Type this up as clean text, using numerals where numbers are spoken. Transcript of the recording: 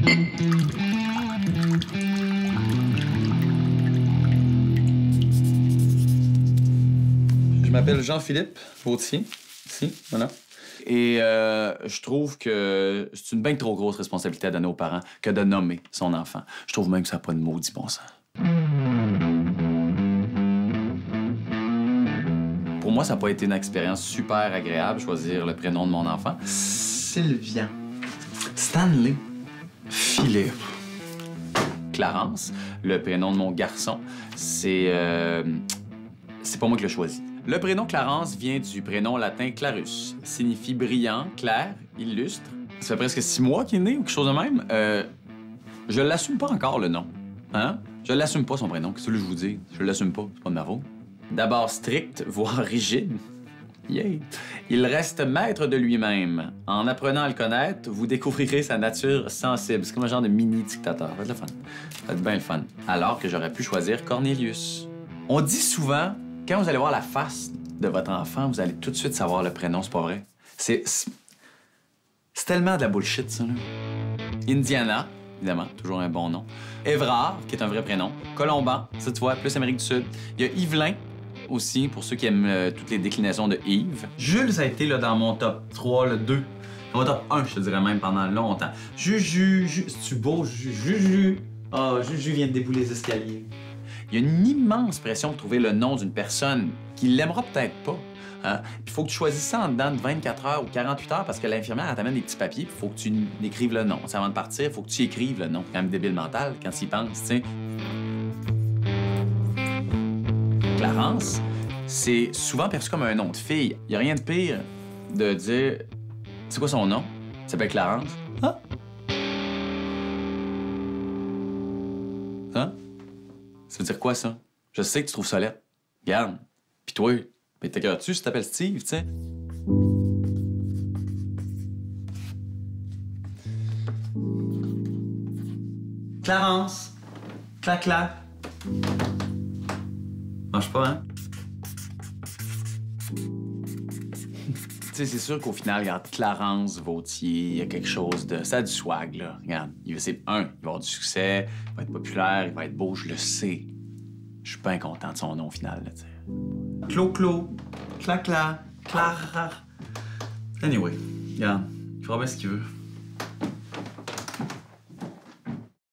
Je m'appelle Jean-Philippe Vautier, ici, voilà. Et je trouve que c'est une bien trop grosse responsabilité à donner aux parents que de nommer son enfant. Je trouve même que ça n'a pas de maudit bon sens. Pour moi, ça n'a pas été une expérience super agréable, choisir le prénom de mon enfant. Sylvian. Stanley. Philippe. Clarence, le prénom de mon garçon, c'est pas moi qui l'ai choisi. Le prénom Clarence vient du prénom latin Clarus. Signifie brillant, clair, illustre. Ça fait presque 6 mois qu'il est né ou quelque chose de même. Je l'assume pas encore, le nom. Hein? Je l'assume pas, son prénom. Qu'est-ce que je vous dis? Je l'assume pas, c'est pas de ma faute. D'abord strict, voire rigide. Yeah. Il reste maître de lui-même. En apprenant à le connaître, vous découvrirez sa nature sensible. C'est comme un genre de mini-dictateur. Faites le fun. Faites bien le fun. Alors que j'aurais pu choisir Cornelius. On dit souvent, quand vous allez voir la face de votre enfant, vous allez tout de suite savoir le prénom, c'est pas vrai? C'est tellement de la bullshit, ça, là. Indiana, évidemment, toujours un bon nom. Évrard, qui est un vrai prénom. Colomban, ça, tu vois, plus Amérique du Sud. Il y a Yvelin, aussi, pour ceux qui aiment toutes les déclinaisons de Yves. Jules, ça a été là, dans mon top 3, le 2. Dans mon top 1, je te dirais même, pendant longtemps. C'est-tu beau, Juju? Ah, Juju vient de débouler les escaliers. Il y a une immense pression de trouver le nom d'une personne qui l'aimera peut-être pas. Hein? Puis il faut que tu choisisses ça en dedans de 24 heures ou 48 heures parce que l'infirmière, elle t'amène des petits papiers, puis il faut que tu écrives le nom. Avant de partir, il faut que tu écrives le nom. C'est quand même débile mental quand tu y penses, tu sais. Clarence, c'est souvent perçu comme un nom de fille. Il n'y a rien de pire de dire « C'est quoi son nom? » Il s'appelle Clarence. Ah! Hein? Ça veut dire quoi, ça? Je sais que tu trouves ça laid. Regarde. Pis toi, mais t'écœures-tu si tu t'appelles Steve, tu sais? Clarence. Clac-clac. Mange pas, hein? Tu sais, c'est sûr qu'au final, regarde, Clarence Vautier, il y a quelque chose de... Ça a du swag, là. Regarde, c'est il va avoir du succès, il va être populaire, il va être beau, je le sais. Je suis bien content de son nom au final, là, tu sais. Clo-clo, clac-clac, Clara. Anyway, regarde, il fera bien ce qu'il veut.